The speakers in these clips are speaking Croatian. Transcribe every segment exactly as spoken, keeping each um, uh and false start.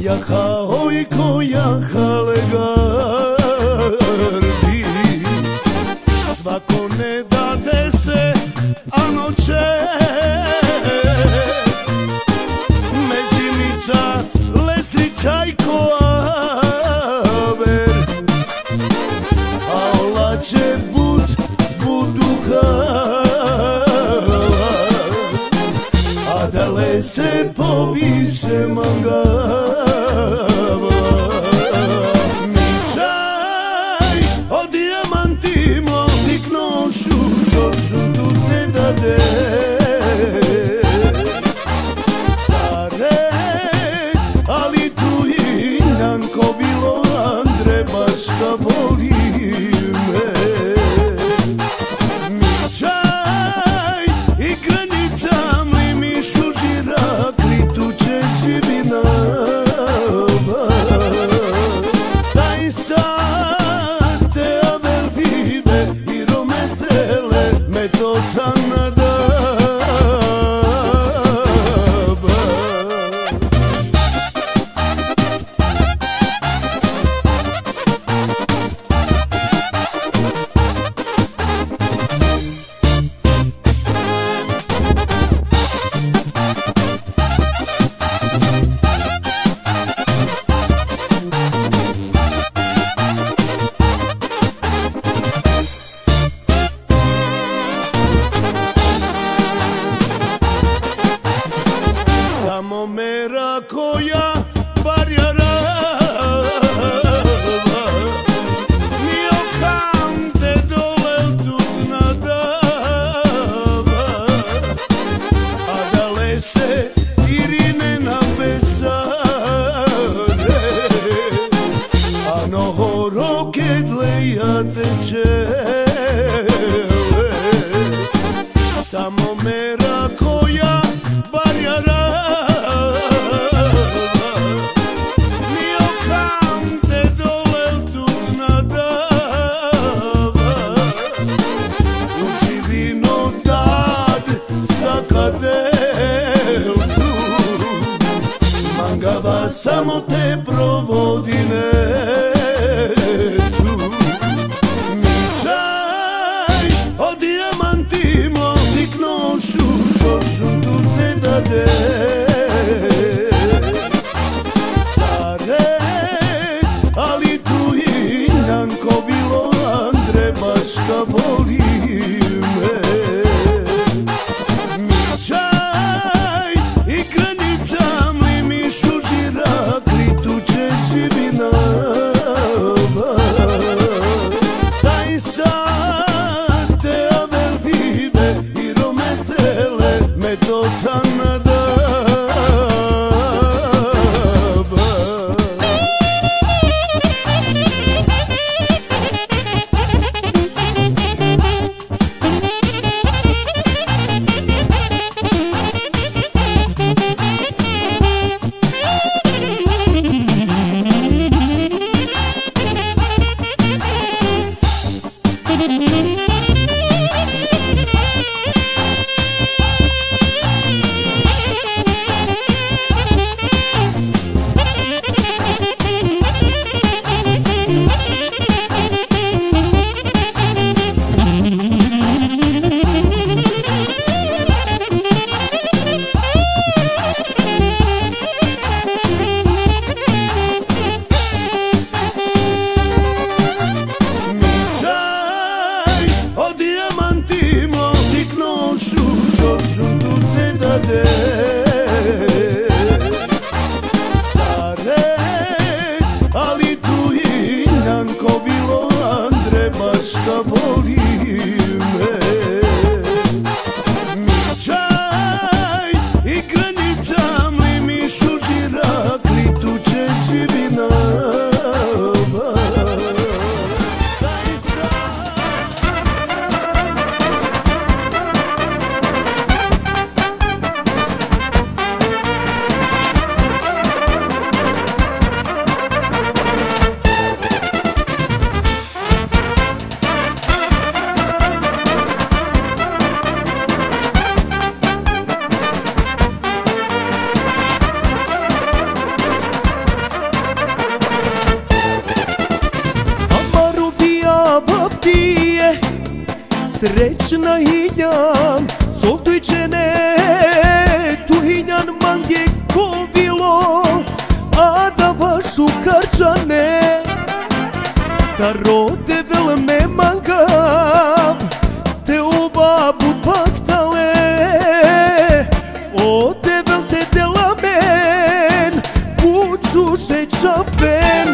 Jaha, oj ko jaha legardi, svako ne dade se, a noće mezimica lesi čajko aver, a olače bud buduha, a dale se poviše mangava. Mi čaj o dijamantima tiknošu, žošu tu ne dade. Sare, ali tu i nanko bilo Andre, baš da voli me. Mi čaj i granica mli mi šužira, kritu će živina. Taj sad te aveldive i rometele me to tanada. Samo mera koja barjara, mi okam te dole dugna dava, a dale se irine na pesare, a noho roke dleja tečele. Samo mera koja barjara, mangava samo te provodine tu. Mi čaj o dijamantima tiknošu, žošu tu ne dade. Sare, ali tu i nanko bilo Andre, baš da voli me. Mi čaj i granica mli mi šužira, kritu će živina. Srećna hinjam, soldujčene, tu hinjan mange kovilo, a da vašu karčane, da rode velme mangav, te oba bud pahtale, o devel te delamen, buču šećaven.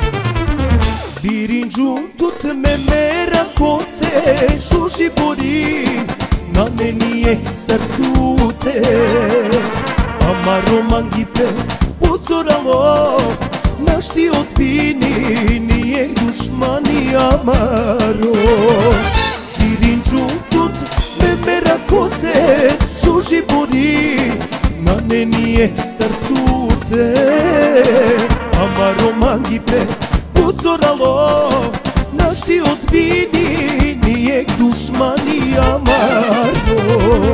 Birinđu tut me mera kose, šuši bori, na meni ek sartute, amaro mangipe, pozoralo, našti odbini, nije dušmani amaro. Birinđu tut me mera kose, šuši bori, na meni ek sartute, amaro mangipe, pozoralo, našti odbini, nije dušmani amaro.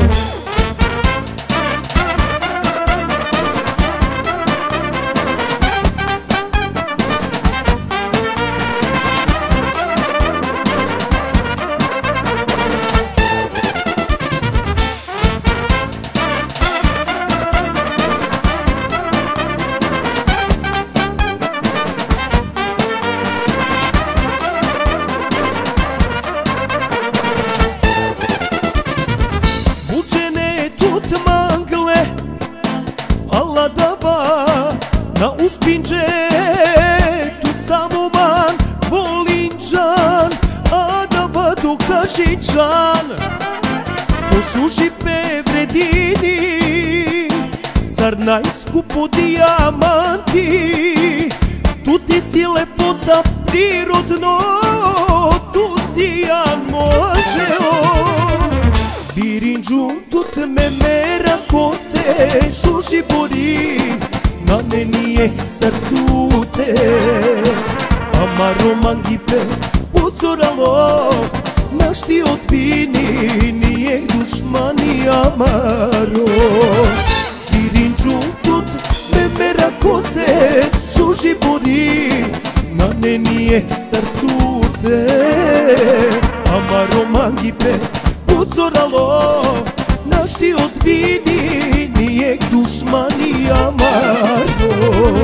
Na uspinđe, tu samo man, volinčan, a da vado kažičan. To šuši pe vredini, zar najskupo dijamanti, tu ti si lepota prirodno, tu si ja možeo. Birinđu, tut me mera kose, šuši bori, na meni ek sartute, amaro mangipe, pozoralo, našti odbini, nije dušmani amaro. Birinđu tut me mera kose, šuši bori, na meni ek sartute, amaro mangipe, pozoralo, našti odbini, nije dušmani amaro.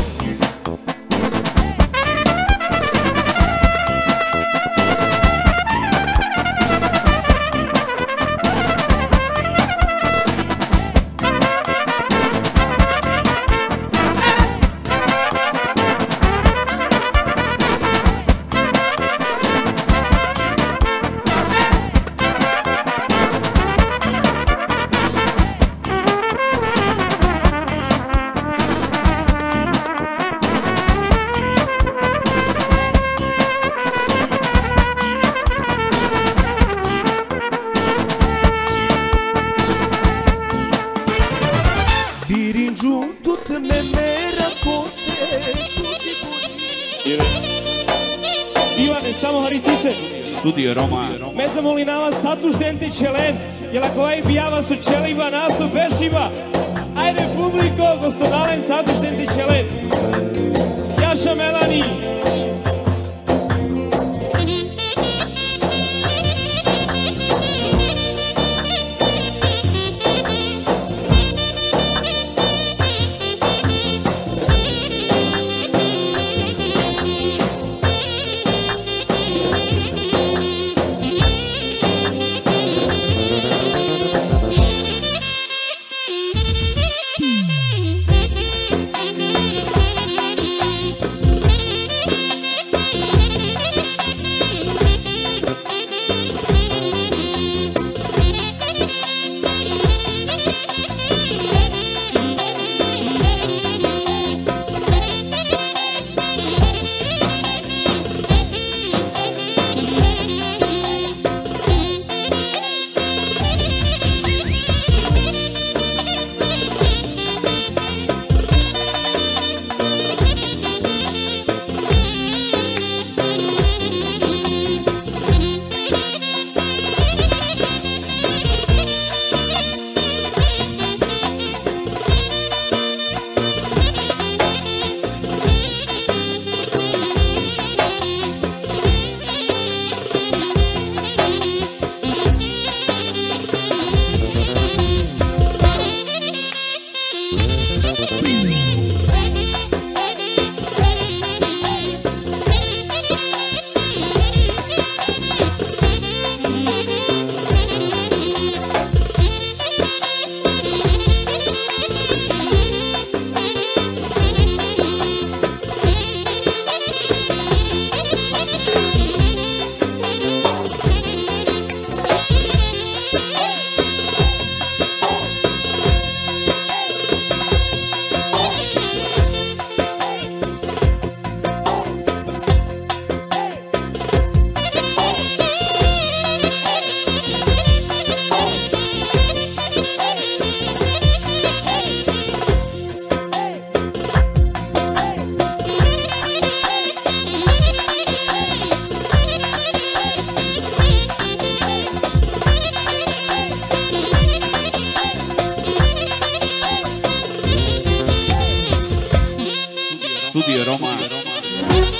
Birinđu, tut me mera kose, šuši bori. Ivane, samo hari tiše. Studio Roma. Me znamo li na vas satu štenti čelen, jel ako ovaj bijava su čeliva, nasu bešiva. Ajde publiko, gostodalen satu štenti čelen. Jaša Melani. Studio Roma.